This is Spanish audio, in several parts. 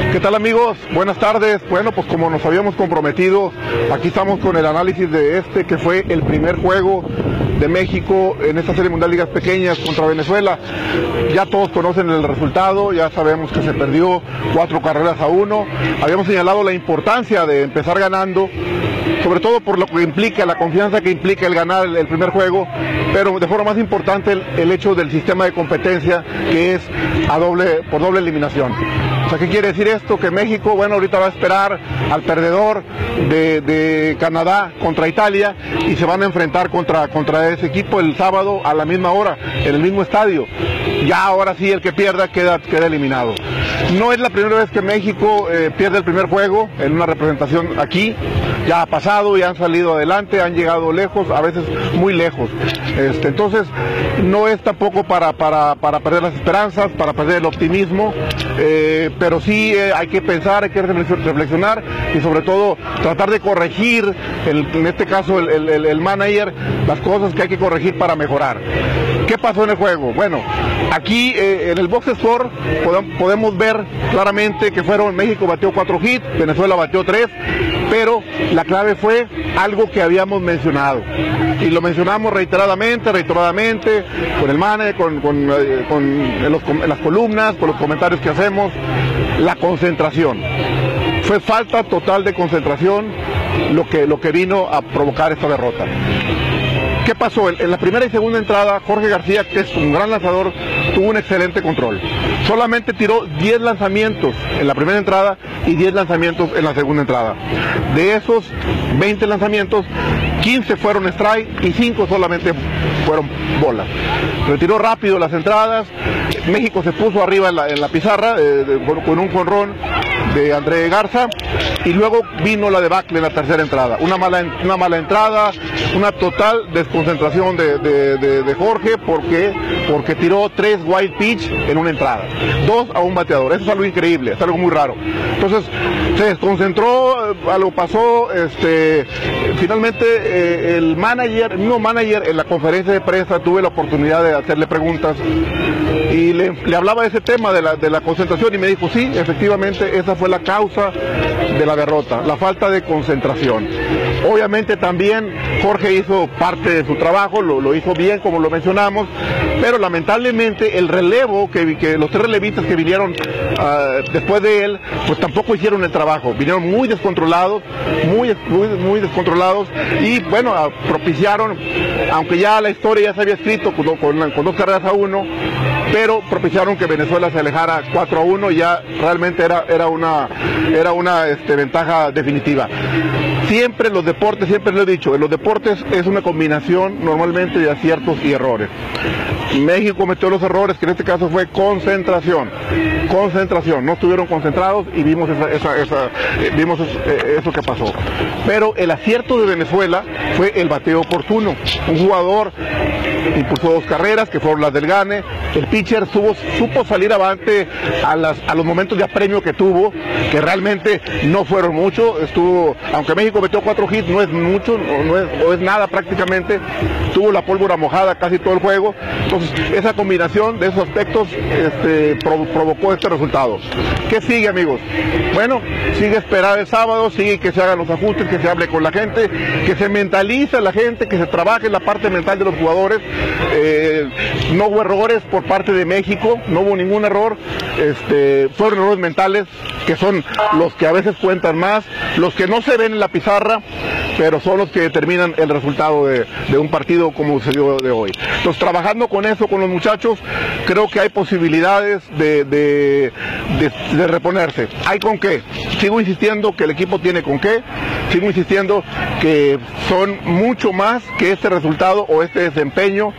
¿Qué tal, amigos? Buenas tardes. Bueno, pues como nos habíamos comprometido, aquí estamos con el análisis de este que fue el primer juego de México en esta Serie Mundial Ligas Pequeñas contra Venezuela. Ya todos conocen el resultado, ya sabemos que se perdió 4-1. Habíamos señalado la importancia de empezar ganando, sobre todo por lo que implica, la confianza que implica el ganar el primer juego, pero de forma más importante el hecho del sistema de competencia, que es por doble eliminación. O sea, ¿qué quiere decir esto? Que México, bueno, ahorita va a esperar al perdedor de Canadá contra Italia y se van a enfrentar contra ese equipo el sábado a la misma hora, en el mismo estadio. Ya ahora sí, el que pierda queda eliminado. No es la primera vez que México pierde el primer juego en una representación aquí. Ya ha pasado, ya han salido adelante, han llegado lejos, a veces muy lejos. Entonces, no es tampoco para perder las esperanzas, para perder el optimismo, pero sí hay que pensar, hay que reflexionar y sobre todo tratar de corregir, en este caso el manager, las cosas que hay que corregir para mejorar. ¿Qué pasó en el juego? Bueno, aquí en el box score podemos ver claramente que México batió 4 hits, Venezuela batió 3, pero la clave fue algo que habíamos mencionado y lo mencionamos reiteradamente con el manager, en las columnas, con los comentarios que hacemos. La concentración. Fue falta total de concentración lo que vino a provocar esta derrota. ¿Qué pasó? En la primera y segunda entrada, Jorge García, que es un gran lanzador, tuvo un excelente control. Solamente tiró 10 lanzamientos en la primera entrada y 10 lanzamientos en la segunda entrada. De esos 20 lanzamientos, 15 fueron strike y 5 solamente fueron bolas. Retiró rápido las entradas. México se puso arriba en la pizarra con un jonrón de André Garza, y luego vino la debacle en la tercera entrada. Una mala entrada, una total desconcentración de Jorge porque tiró 3 wild pitch en una entrada, 2 a un bateador. Eso es algo increíble, es algo muy raro. Entonces se desconcentró, algo pasó. Finalmente el mismo manager en la conferencia de prensa, tuve la oportunidad de hacerle preguntas y le hablaba de ese tema de la concentración, y me dijo, sí, efectivamente esa fue la causa de la derrota, la falta de concentración. Obviamente también Jorge hizo parte de su trabajo, lo hizo bien, como lo mencionamos, pero lamentablemente el relevo, que los 3 relevistas que vinieron después de él, pues tampoco hicieron el trabajo, vinieron muy descontrolados, muy descontrolados, y bueno, propiciaron, aunque ya la historia ya se había escrito con 2-1, pero propiciaron que Venezuela se alejara 4-1, y ya realmente era una ventaja definitiva. Siempre en los deportes, siempre lo he dicho, en los deportes es una combinación normalmente de aciertos y errores. México cometió los errores, que en este caso fue concentración, no estuvieron concentrados y vimos eso que pasó. Pero el acierto de Venezuela fue el bateo oportuno. Un jugador impulsó 2 carreras, que fueron las del gane. El pitcher supo salir avante a los momentos de apremio que tuvo, que realmente no fueron mucho. Aunque México metió 4 hits, no es mucho, no es nada prácticamente. Tuvo la pólvora mojada casi todo el juego. Entonces, esa combinación de esos aspectos provocó este resultado. ¿Qué sigue, amigos? Bueno, sigue esperar el sábado, sigue que se hagan los ajustes, que se hable con la gente, que se mentalice la gente, que se trabaje en la parte mental de los jugadores. No hubo errores por parte de México, no hubo ningún error. Fueron errores mentales, que son los que a veces cuentan más, los que no se ven en la pizarra, pero son los que determinan el resultado de un partido como se dio de hoy. Entonces, trabajando con eso, con los muchachos, creo que hay posibilidades de reponerse. ¿Hay con qué? Sigo insistiendo que el equipo tiene con qué, sigo insistiendo que son mucho más que este resultado o este desempeño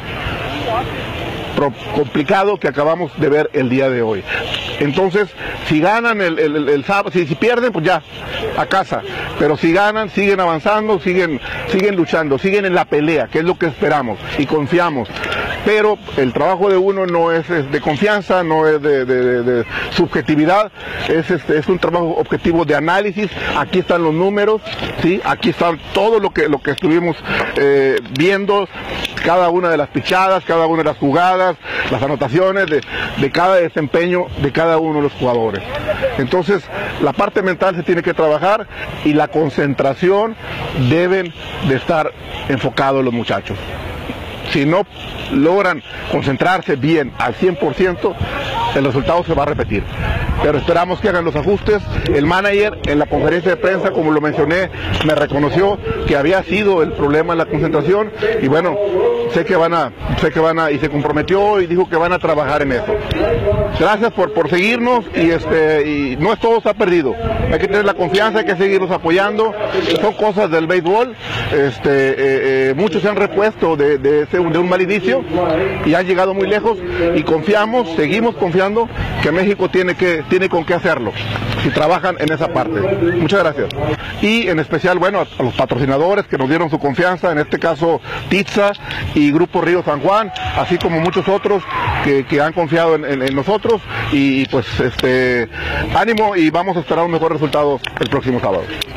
complicado que acabamos de ver el día de hoy. Entonces, si ganan el sábado, si pierden, pues ya, a casa. Pero si ganan, siguen avanzando, siguen luchando, siguen en la pelea, que es lo que esperamos y confiamos. Pero el trabajo de uno no es de confianza, no es de subjetividad, es un trabajo objetivo de análisis. Aquí están los números, ¿sí? Aquí está todo lo que estuvimos viendo. cada una de las pichadas, cada una de las jugadas, las anotaciones de cada desempeño de cada uno de los jugadores. Entonces, la parte mental se tiene que trabajar y la concentración deben de estar enfocados los muchachos. Si no logran concentrarse bien al 100%, el resultado se va a repetir. Pero esperamos que hagan los ajustes. El manager en la conferencia de prensa, como lo mencioné, me reconoció que había sido el problema en la concentración y bueno, sé que van a y se comprometió y dijo que van a trabajar en eso. Gracias por seguirnos y no es todo está perdido. Hay que tener la confianza, hay que seguirnos apoyando. Son cosas del béisbol. Muchos se han repuesto de un mal inicio y han llegado muy lejos y seguimos confiando que México tiene con qué hacerlo si trabajan en esa parte. Muchas gracias. Y en especial, bueno, a los patrocinadores que nos dieron su confianza, en este caso Pizza y Grupo Río San Juan, así como muchos otros que han confiado en nosotros y pues ánimo y vamos a esperar un mejor resultado el próximo sábado.